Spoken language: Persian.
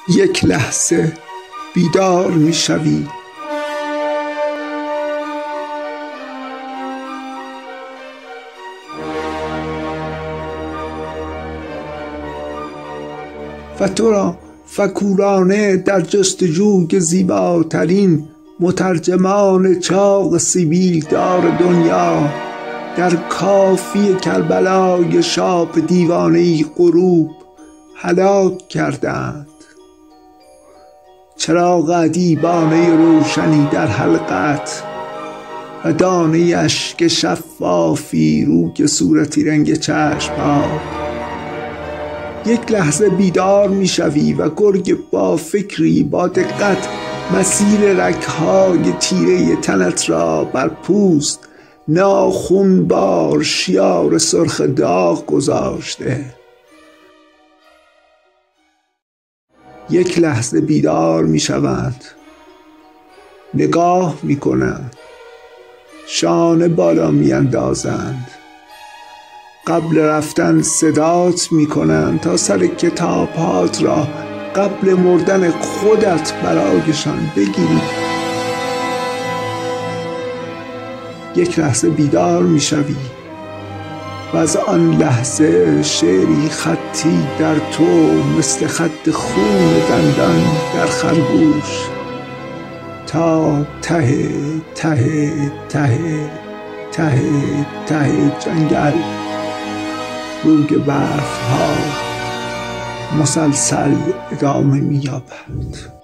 یک لحظه بیدار میشوی و تو را فکورانه در جستجوی زیباترین مترجمان چاق سیبیل دار دنیا در کافی کربلای شاب دیوانه‌ای غروب هلاک کردند. چراغ ادیبانه روشنی در حلقت و دانه اشک شفافی روی صورتی رنگ چشم‌ها. یک لحظه بیدار میشوی و گرگ با فکری با دقت مسیر رگ‌های تیره تنت را بر پوست ناخونبار شیار سرخ داغ گذاشته. یک لحظه بیدار میشوند، نگاه میکنند، شانه بالا میاندازند، قبل رفتن صدات میکنند تا سر کتابهات را قبل مردن خودت برایشان بگیری. یک لحظه بیدار میشوی و از آن لحظه شعری خطی در تو مثل خط خون دندان در خرگوش تا ته ته ته ته ته جنگل روی برف ها مسلسل ادامه می‌یابد.